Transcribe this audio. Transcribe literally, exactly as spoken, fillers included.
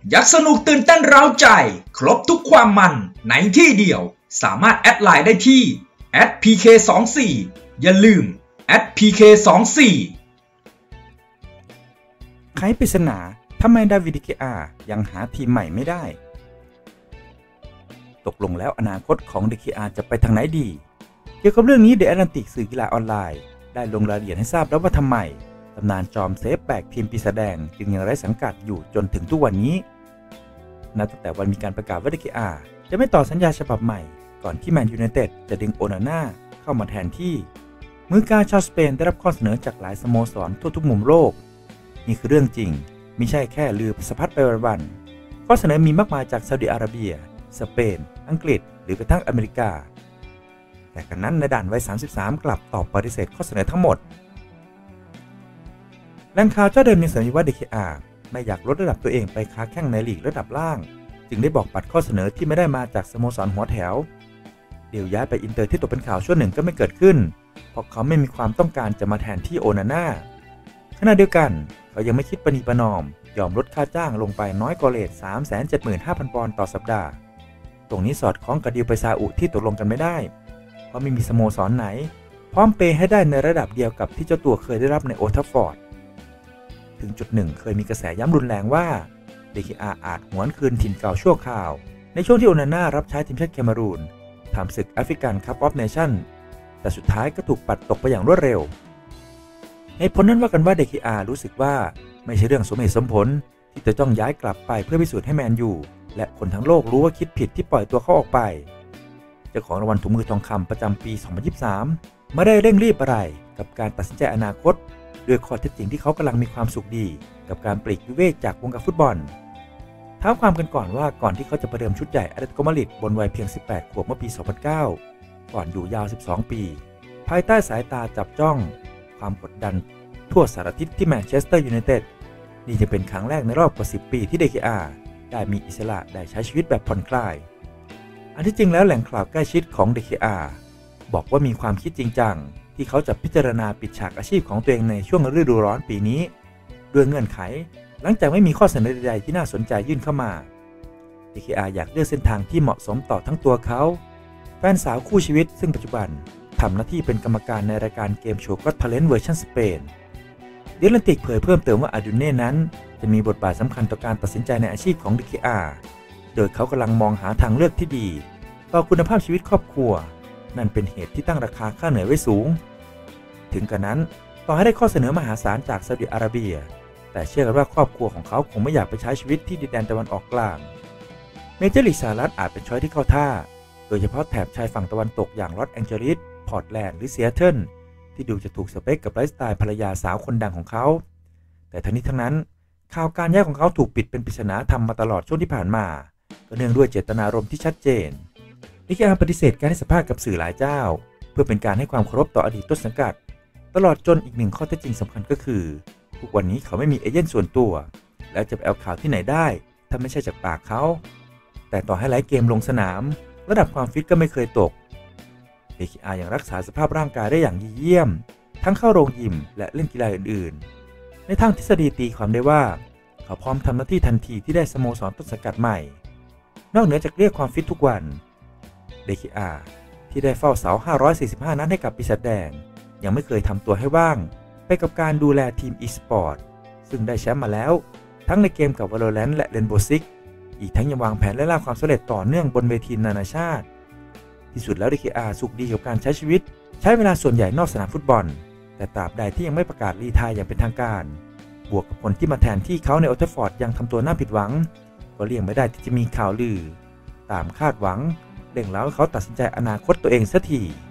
ยักสนุกตื่นเต้นเร้าใจครบทุกความมันในที่เดียวสามารถแอดไลน์ได้ที่ แอท พี เค สองสี่ อย่าลืม แอท พี เค สองสี่ไขปริศนาทำไมดาวิด ดี เค อาร์ ยังหาทีมใหม่ไม่ได้ตกลงแล้วอนาคตของ ดี เค อาร์ จะไปทางไหนดีเกี่ยวกับเรื่องนี้ The Atlantic สื่อกีฬาออนไลน์ได้ลงรายละเอียดให้ทราบแล้วว่าทำไมตำนานจอมเซฟแบกทีมปีศาจแดงจึงยังไร้สังกัดอยู่จนถึงทุกวันนี้นับตั้งแต่วันมีการประกาศว่า ดี เค อาร์ จะไม่ต่อสัญญาฉบับใหม่ก่อนที่แมนยูไนเต็ดจะดึงโอนาน่าเข้ามาแทนที่มือกาชาวสเปนได้รับข้อเสนอจากหลายสโมสรทั่วทุกมุมโลกนี่คือเรื่องจริงไม่ใช่แค่ลือสะพัดไปวันๆข้อเสนอมีมากมายจากซาอุดิอาระเบียสเปนอังกฤษหรือกระทั่งอเมริกาแต่กันนั้นในด่านวัยสามสิบสามกลับตอบปฏิเสธข้อเสนอทั้งหมดแหล่งข่าวเจ้าเดิมยังเสนอว่า ดี เค อาร์ ไม่อยากลดระดับตัวเองไปค้าแข่งในลีกระดับล่างจึงได้บอกปัดข้อเสนอที่ไม่ได้มาจากสโมสรหัวแถวเดี๋ยวย้ายไปอินเตอร์ที่ตกเป็นข่าวช่วงหนึ่งก็ไม่เกิดขึ้นเพราะเขาไม่มีความต้องการจะมาแทนที่โอนาน่าขณะเดียวกันเขายังไม่คิดประนีประนอมยอมลดค่าจ้างลงไปน้อยกว่าเรท สามแสนเจ็ดหมื่นห้าพัน ปอนด์ต่อสัปดาห์ตรงนี้สอดคล้องกับดีลไปซาอุที่ตกลงกันไม่ได้เพราะไม่มีสโมสรไหนพร้อมเปย์ให้ได้ในระดับเดียวกับที่เจ้าตัวเคยได้รับในโอลด์ แทรฟฟอร์ดถึงจุดหนึ่งเคยมีกระแสย้ำรุนแรงว่า ดี เค อาร์ อาจหวนคืนถิ่นเก่าชั่วคราวในช่วงที่โอนาน่ารับใช้ทีมชาติแคเมรูนทำศึกแอฟริกันคัพออฟเนชั่นแต่สุดท้ายก็ถูกปัดตกไปอย่างรวดเร็วเหตุผลนั้นว่ากันว่า ดี เค อาร์ รู้สึกว่าไม่ใช่เรื่องสมเหตุสมผลที่จะต้องย้ายกลับไปเพื่อพิสูจน์ให้แมนยูและคนทั้งโลกรู้ว่าคิดผิดที่ปล่อยตัวเขาออกไปเจ้าของรางวัลถุงมือทองคำประจำปี สองพันยี่สิบสาม ไม่ได้เร่งรีบอะไรกับการตัดสินใจอนาคตด้วยข้อเท็จจริงที่เขากำลังมีความสุขดีกับการปลีกวิเวกจากวงการฟุตบอลท้าความกันก่อนว่าก่อนที่เขาจะประเดิมชุดใหญ่แอตเลติโกมาดริดบนวัยเพียงสิบแปดขวบเมื่อปี สองพันเก้า ก่อนอยู่ยาวสิบสองปีภายใต้สายตาจับจ้องความกดดันทั่วสารทิศที่แมนเชสเตอร์ยูไนเต็ดนี่จะเป็นครั้งแรกในรอบกว่าสิบปีที่ ดี เค อาร์ ได้มีอิสระได้ใช้ชีวิตแบบผ่อนคลายอันที่จริงแล้วแหล่งข่าวใกล้ชิดของ ดี เค อาร์ บอกว่ามีความคิดจริงจังที่เขาจะพิจารณาปิดฉากอาชีพของตัวเองในช่วงฤดูร้อนปีนี้ด้วยเงื่อนไขหลังจากไม่มีข้อเสนอใดๆที่น่าสนใจยื่นเข้ามา ดี เค อาร์ อยากเลือกเส้นทางที่เหมาะสมต่อทั้งตัวเขาแฟนสาวคู่ชีวิตซึ่งปัจจุบันทำหน้าที่เป็นกรรมการในรายการเกมโชว์ก็อต ทาเลนต์ เวอร์ชันสเปนเดลันติกเผยเพิ่มเติมว่าอาดูเน่นั้นจะมีบทบาทสำคัญต่อการตัดสินใจในอาชีพของ ดี เค อาร์ โดยเขากำลังมองหาทางเลือกที่ดีต่อคุณภาพชีวิตครอบครัวนั่นเป็นเหตุที่ตั้งราคาค่าเหนื่อยไว้สูงถึงกระนั้นต่อให้ได้ข้อเสนอมหาศาลจากซาอุดิอาระเบียแต่เชื่อกันว่าครอบครัวของเขาคงไม่อยากไปใช้ชีวิตที่ดินแดนตะวันออกกลางเมเจอร์ลีกสหรัฐอาจเป็นช้อยที่เข้าท่าโดยเฉพาะแถบชายฝั่งตะวันตกอย่างลอสแองเจลิสพอร์ตแลนด์หรือซีแอตเทิลที่ดูจะถูกสเปคกับไลฟ์สไตล์ภรรยาสาวคนดังของเขาแต่ทั้งนี้ทั้งนั้นข่าวการย้ายของเขาถูกปิดเป็นปริศนาธรรมมาตลอดช่วงที่ผ่านมาก็เนื่องด้วยเจตนารมณ์ที่ชัดเจนดี เค อาร์ ปฏิเสธการให้สัมภาษณ์กับสื่อหลายเจ้าเพื่อเป็นการให้ความเคารพต่ออดีตต้นสังกัดตลอดจนอีกหนึ่งข้อเท็จจริงสำคัญก็คือทุกวันนี้เขาไม่มีเอเจนต์ส่วนตัวแล้วจะไปเอาข่าวที่ไหนได้ถ้าไม่ใช่จากปากเขาแต่ต่อให้ไลฟ์เกมลงสนามระดับความฟิตก็ไม่เคยตก ดี เค อาร์ ยังรักษาสภาพร่างกายได้อย่างดีเยี่ยมทั้งเข้าโรงยิมและเล่นกีฬาอื่นๆในทางทฤษฎีตีความได้ว่าเขาพร้อมทำหน้าที่ทันทีที่ได้สโมสรต้นสังกัดใหม่นอกเหนือจากเรียกความฟิตทุกวัน ดี เค อาร์ ที่ได้เฝ้าเสาห้าร้อยสี่สิบห้านัดให้กับปีศาจแดงยังไม่เคยทำตัวให้ว่างไปกับการดูแลทีม e-sport ซึ่งได้แชมป์มาแล้วทั้งในเกมกับ Valorant และ Rainbow Six อีกทั้งยังวางแผนและล่าความสำเร็จต่อเนื่องบนเวทีนานาชาติที่สุดแล้ว ดี เค อาร์ สุขดีกับการใช้ชีวิตใช้เวลาส่วนใหญ่นอกสนามฟุตบอลแต่ตราบใดที่ยังไม่ประกาศรีไทร์อย่างเป็นทางการบวกกับคนที่มาแทนที่เขาในโอลด์ แทรฟฟอร์ดยังทำตัวน่าผิดหวังก็เลี่ยงไม่ได้ที่จะมีข่าวลือตามคาดหวังเร่งเร้าให้เขาตัดสินใจอนาคตตัวเองสักที